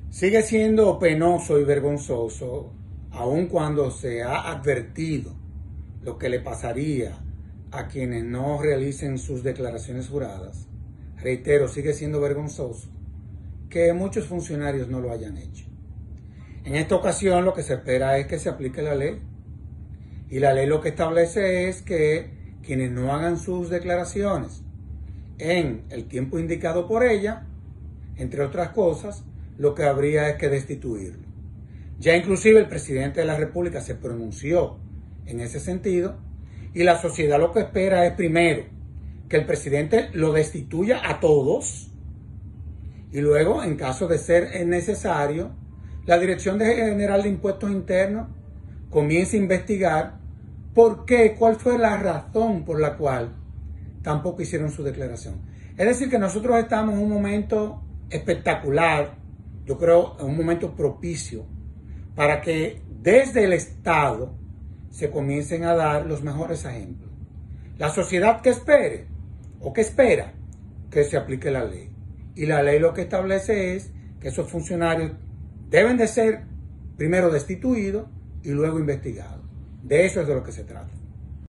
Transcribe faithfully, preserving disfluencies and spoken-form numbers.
Sigue siendo penoso y vergonzoso, aun cuando se ha advertido lo que le pasaría a quienes no realicen sus declaraciones juradas. Reitero, sigue siendo vergonzoso que muchos funcionarios no lo hayan hecho. En esta ocasión lo que se espera es que se aplique la ley. Y la ley lo que establece es que quienes no hagan sus declaraciones en el tiempo indicado por ella, entre otras cosas, lo que habría es que destituirlo. Ya inclusive el presidente de la República se pronunció en ese sentido y la sociedad lo que espera es primero que el presidente lo destituya a todos y luego, en caso de ser necesario, la Dirección General de Impuestos Internos comience a investigar por qué, cuál fue la razón por la cual tampoco hicieron su declaración. Es decir, que nosotros estamos en un momento espectacular, yo creo, en un momento propicio para que desde el Estado se comiencen a dar los mejores ejemplos. La sociedad que espere o que espera que se aplique la ley. Y la ley lo que establece es que esos funcionarios deben de ser primero destituidos y luego investigados. De eso es de lo que se trata.